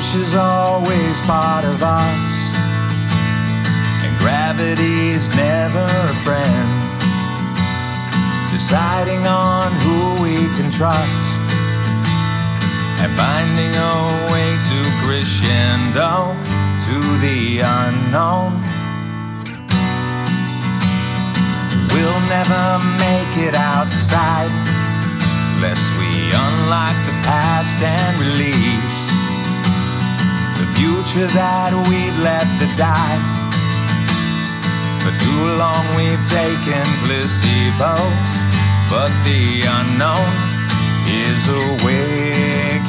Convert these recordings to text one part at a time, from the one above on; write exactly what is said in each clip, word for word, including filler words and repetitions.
push is always part of us, and gravity's never a friend. Deciding on who we can trust, and finding a way to crescendo to the unknown. We'll never make it outside unless we unlock the past and release the future that we've left to die. For too long we've taken placebos, but the unknown is awakening.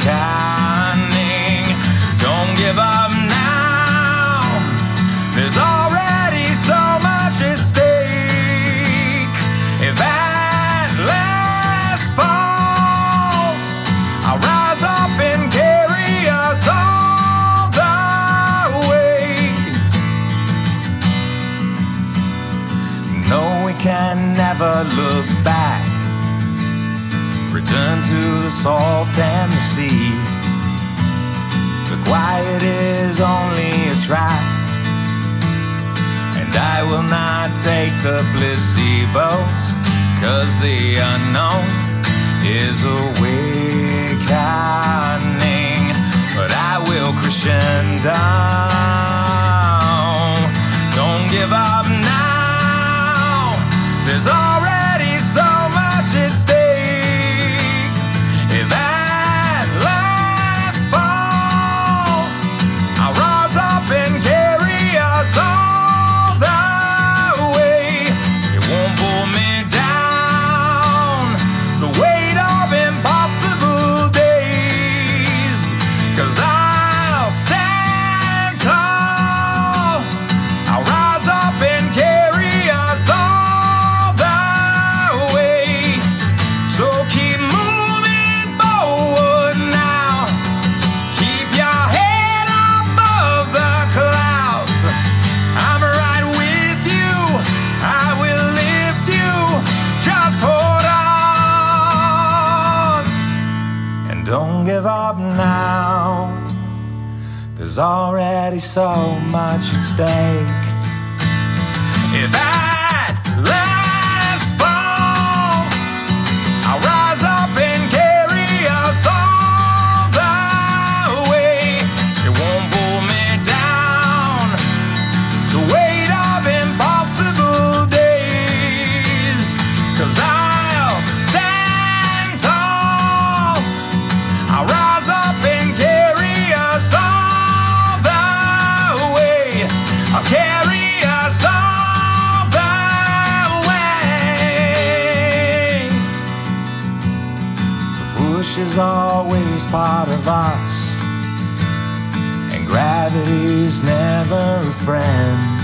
Don't give up now, there's already so much at stake. If Atlas falls, I'll rise up and carry us all the way. No, we can never look back, return to the salt and the sea. The quiet is only a trap, and I will not take the placebos, 'cause the unknown is awakening. But I will crescendo. Don't give up now, there's already so much at stake. If Atlas falls, I'll rise up and carry us all the way. It won't pull me down, the weight of impossible days, 'cause I'll stand tall. I'll rise up and carry us all the way. So keep moving forward now, keep your head above the clouds. I'm right with you, I will lift you, just hold on. And don't give up now, there's already so much at stake. If Atlas falls, I'll rise up and carry us all the way. It won't pull me down, the weight of impossible days, 'cause I'll stand tall. I'll rise up and carry us all the way. I'll carry us all the way. The push is always part of us, and gravity's never a friend.